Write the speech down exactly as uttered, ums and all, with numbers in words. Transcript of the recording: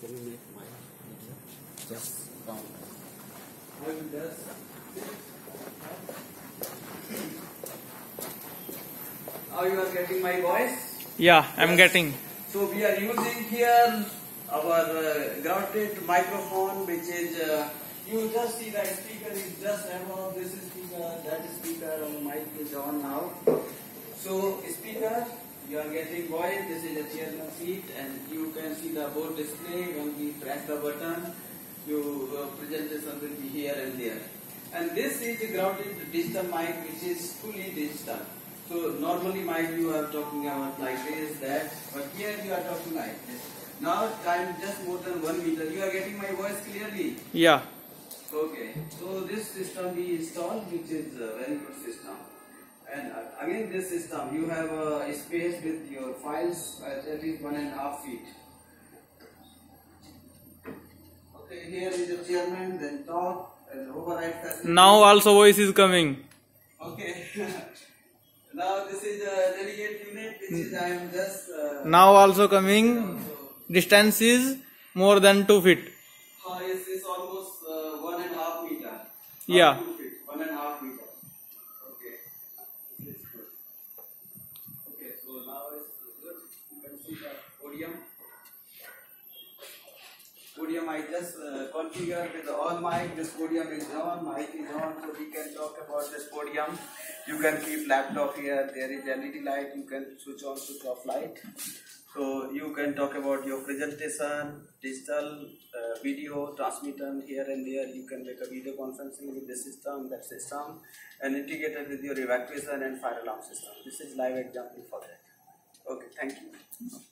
Can you make my video just down? I will just Now you are getting my voice? Yeah, I'm yes. getting. So we are using here our uh, grounded microphone, which is uh, you just see the speaker is just above this speaker, that speaker, our mic is on now. So speaker, you are getting voice. This is a chairman seat, and you can see the board display. When we press the button, you uh, presentation will be here and there. And this is the grounded digital mic, which is fully digital. So normally mic you are talking about like this, that, but here you are talking like this. Now I'm just more than one meter. You are getting my voice clearly? Yeah. Okay. So this system we installed, which is a very good system. And uh, again this system, you have a space with your files at at least one and a half feet. Okay, here is the chairman, then top and override facility. Now also voice is coming. Okay. Now this is a delegate unit, which is I am just. Uh, now also coming. Distance is more than two feet. Uh, it's, it's almost uh, one and a half meter. Yeah. Two feet, one and a half meter. Okay. This is good. Okay, so now it's good. You can see the podium. Podium I just uh, configured with all mic. This podium is on, mic is on, so we can talk about this podium. You can keep laptop here. There is L E D light. You can switch on, switch off light. So you can talk about your presentation, digital uh, video transmission here and there. You can make a video conferencing with this system, that system, and integrated with your evacuation and fire alarm system. This is live example for that. Okay, thank you.